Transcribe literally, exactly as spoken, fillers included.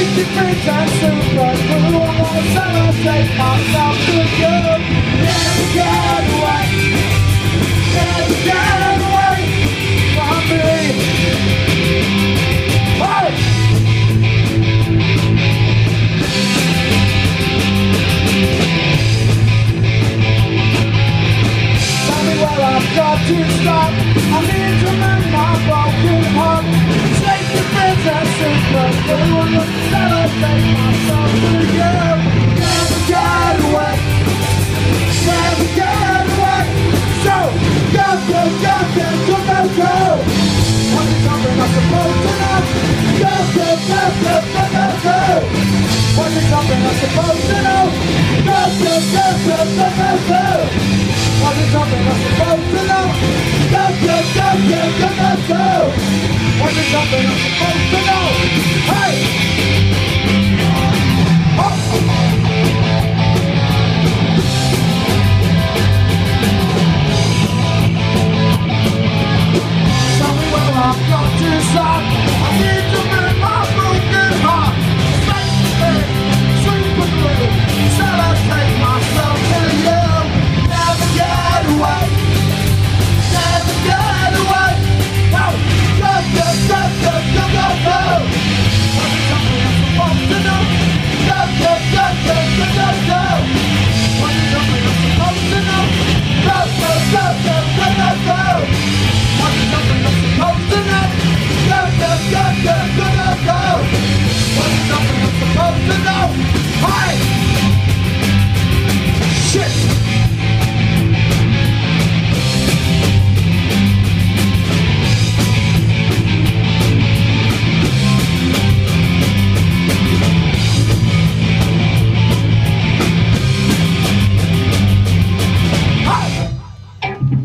Safety pins and super glue. I'm gonna celebrate myself to you. Never get away, never get away from me. Hey! Tell me where I've got to stop. I need to mend my broken heart. Safety pins and super glue. I'm gonna celebrate myself to you. Never get away, never get away. So, go, go, go, go, go, go, go. What is something I'm supposed to know? Go, go, go, go, go, go, go. What is something I'm supposed to know? Go, go, go, go, go, go, go. What is something I'm supposed to know? Go, go, go, go, go, go, go. What is something I'm supposed to know?